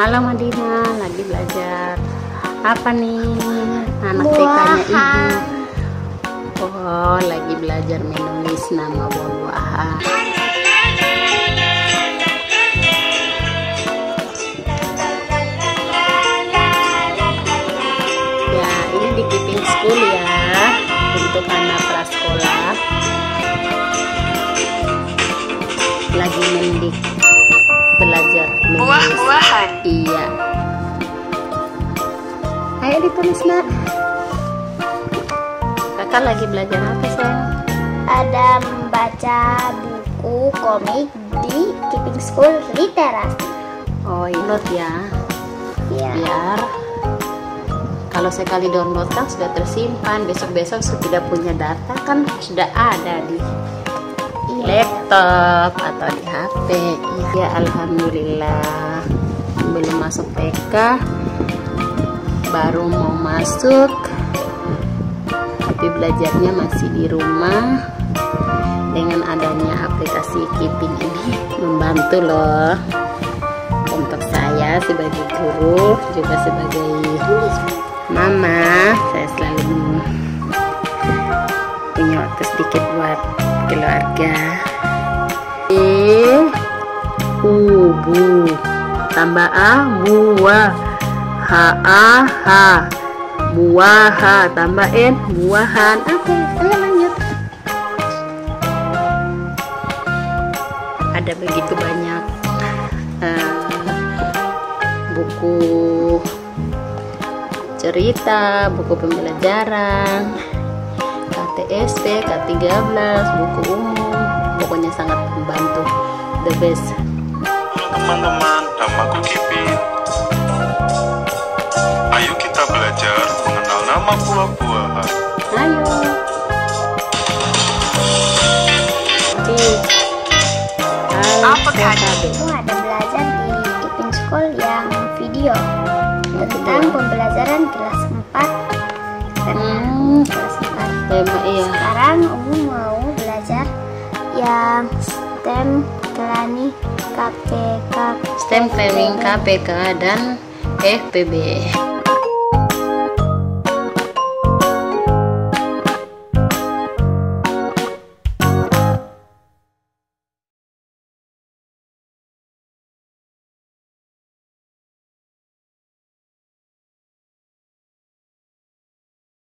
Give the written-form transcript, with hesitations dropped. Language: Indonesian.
Halo Madina, lagi belajar apa nih? Anak TK-nya ibu. Oh, lagi belajar menulis nama buah-buahan. Ya, ini di Keeping School ya, untuk anak prasekolah. Lagi mendik belajar menulis buah-buahan. Iya. Ayo ditulis nak. Kakak lagi belajar apa sayang? Ada membaca buku komik di Keeping School Literasi. Oh, download ya. Iya. Biar kalau sekali download kan sudah tersimpan, besok-besok sudah punya data kan sudah ada di laptop atau di HP. Ya alhamdulillah, belum masuk TK, baru mau masuk, tapi belajarnya masih di rumah. Dengan adanya aplikasi Keeping ini membantu loh untuk saya sebagai guru, juga sebagai mama. Saya selalu punya waktu sedikit buat keluarga. Bu tambah buah, buah tambah buahan. Oke, ayo lanjut. Ada begitu banyak buku cerita, buku pembelajaran, KTSP, K13, buku umum, pokoknya sangat membantu, the best. Teman-teman, namaku Kipin. Ayo kita belajar mengenal nama buah-buahan. Ayo. Aku ada belajar di Keeping School yang video tentang pembelajaran kelas 4. Kelas 4. Iya. Sekarang Umu mau belajar yang STEM Planning KPK. STEM Planning KPK dan FPB.